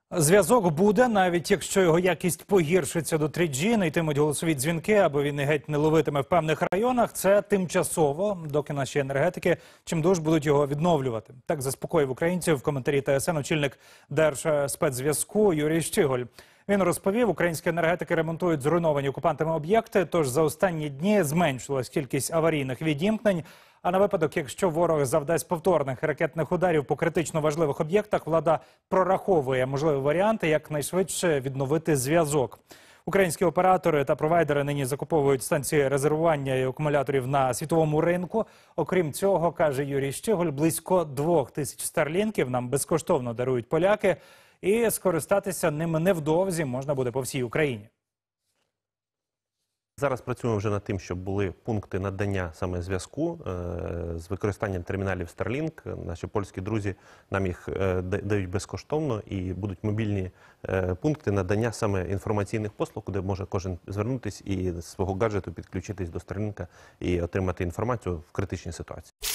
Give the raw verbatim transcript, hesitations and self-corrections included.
Зв'язок буде, навіть якщо його якість погіршиться до три джі, не йтимуть голосові дзвінки, або він і геть не ловитиме в певних районах. Це тимчасово, доки наші енергетики чимдуж будуть його відновлювати. Так заспокоїв українців в коментарі Т С Н очільник Держспецзв'язку Юрій Щиголь. Він розповів, українські енергетики ремонтують зруйновані окупантами об'єкти, тож за останні дні зменшилась кількість аварійних відімкнень. А на випадок, якщо ворог завдасть повторних ракетних ударів по критично важливих об'єктах, влада прораховує можливі варіанти, як найшвидше відновити зв'язок. Українські оператори та провайдери нині закуповують станції резервування і акумуляторів на світовому ринку. Окрім цього, каже Юрій Щиголь, близько двох тисяч старлінків нам безкоштовно дарують поляки. І скористатися ними невдовзі можна буде по всій Україні. Зараз працюємо вже над тим, щоб були пункти надання саме зв'язку з використанням терміналів Starlink. Наші польські друзі нам їх дають безкоштовно і будуть мобільні пункти надання саме інформаційних послуг, куди може кожен звернутися і з свого гаджету підключитись до Starlink і отримати інформацію в критичній ситуації.